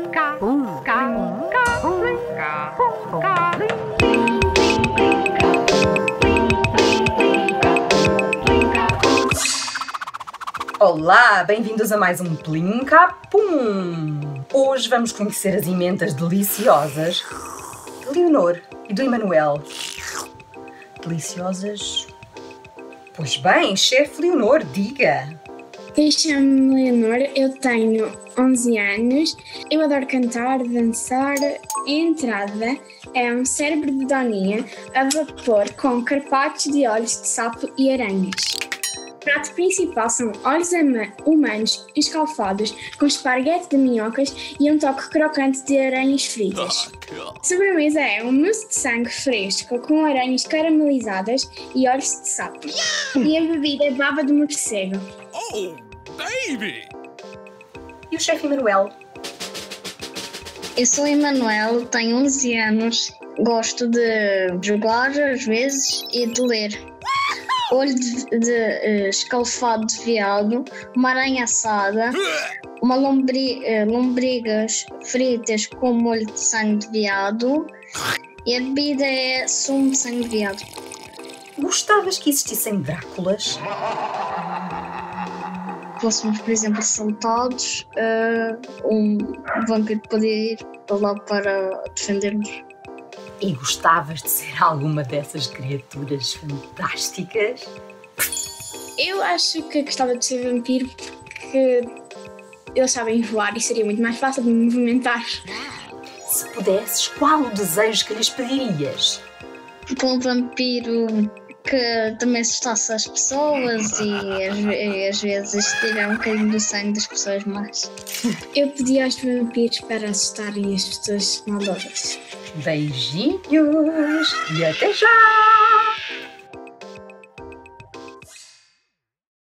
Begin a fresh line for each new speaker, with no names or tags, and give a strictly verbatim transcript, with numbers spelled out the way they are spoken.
Olá, bem-vindos a mais um Plim-Cá-Pum! Hoje vamos conhecer as emendas deliciosas de Leonor e do Emanuel. Deliciosas? Pois bem, chefe Leonor, diga!
Eu chamo-me Leonor, eu tenho onze anos, eu adoro cantar, dançar. A entrada é um cérebro de doninha a vapor com carpaccio de olhos de sapo e aranhas. O prato principal são olhos humanos escalfados com esparguete de minhocas e um toque crocante de aranhas fritas. A sobremesa é um mousse de sangue fresco com aranhas caramelizadas e olhos de sapo. E a bebida é baba de morcego.
Oh, baby!
E o chefe Emanuel?
Eu sou Emanuel, tenho onze anos, gosto de jogar às vezes e de ler. Olho de, de uh, escalfado de veado, uma aranha assada, uma lombri, uh, lombrigas fritas com molho de sangue de veado e a bebida é sumo de sangue de veado.
Gostavas que existissem Dráculas?
Fôssemos, por exemplo, assaltados, uh, um vampiro poderia ir lá para defender-nos.
E gostavas de ser alguma dessas criaturas fantásticas?
Eu acho que gostava de ser vampiro porque eles sabem voar e seria muito mais fácil de me movimentar.
Se pudesses, qual o desejo que lhes pedirias?
Com um vampiro que também assustasse as pessoas e às, e às vezes tirar um bocadinho do sangue das pessoas más.
Eu pedi aos vampiros para assustarem as pessoas maldosas.
Beijinhos e até já!